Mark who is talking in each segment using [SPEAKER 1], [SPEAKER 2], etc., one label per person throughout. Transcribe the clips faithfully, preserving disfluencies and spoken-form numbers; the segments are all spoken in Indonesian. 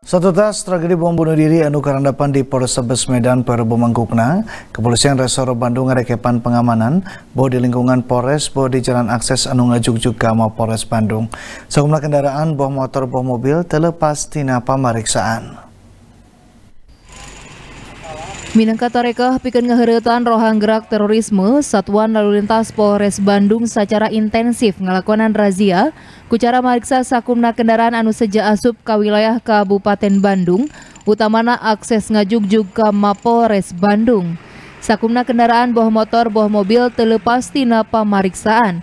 [SPEAKER 1] Satu tas tragedi bom bunuh diri anu karandapan di Polrestabes Medan Perebo Mangkukna, Kepolisian Resor Bandung ngarekepan pengamanan bahwa di lingkungan Polres bahwa di jalan akses anu ngajugjug ka Mapolres Bandung. Sakumna kendaraan boh motor boh mobil terlepas tina pamariksaan.
[SPEAKER 2] Minangka tarekah pikeun ngaheuretan rohang gerak terorisme, Satuan Lalu Lintas Polres Bandung secara intensif ngalakonan razia ku cara mariksa sakumna kendaraan anu seja asup ka wilayah Kabupaten Bandung, utamana akses ngajugjug ka Mapolres Bandung. Sakumna kendaraan boh motor boh mobil terlepas tina pamariksaan.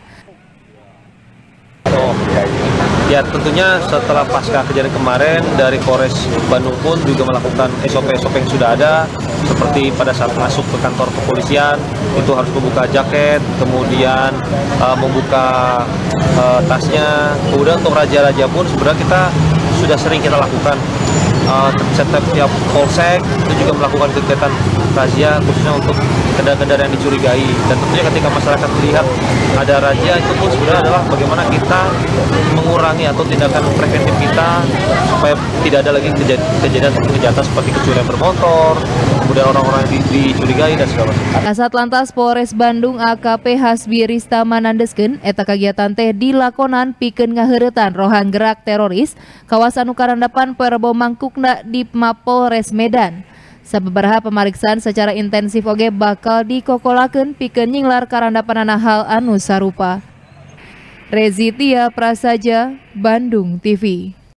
[SPEAKER 3] Oh, ya tentunya setelah pasca kejadian kemarin dari Polres Bandung pun juga melakukan S O P-S O P yang sudah ada, seperti pada saat masuk ke kantor kepolisian itu harus membuka jaket, kemudian uh, membuka uh, tasnya. Kemudian untuk raja-raja pun sebenarnya kita sudah sering kita lakukan. Uh, setiap tiap polsek itu juga melakukan kegiatan razia khususnya untuk kendaraan-kendaraan yang dicurigai, dan tentunya ketika masyarakat melihat ada razia itu pun sebenarnya adalah bagaimana kita mengurangi atau tindakan preventif kita supaya tidak ada lagi kejadian kejahatan seperti kecurian bermotor, kemudian orang-orang yang dicurigai dan segala macam.
[SPEAKER 2] Kasat Lantas Polres Bandung A K P Hasbi Ristama nandeskeun eta kagiatan teh dilakonan pikeun ngaheuretan rohang gerak teroris kawasan karandapan Perebo Mangkukna di Mapolres Medan. Sababaraha pemeriksaan secara intensif oge bakal dikokolakeun pikeun nyinglar karandapanana hal anu sarupa. Rezitia Prasaja, Bandung T V.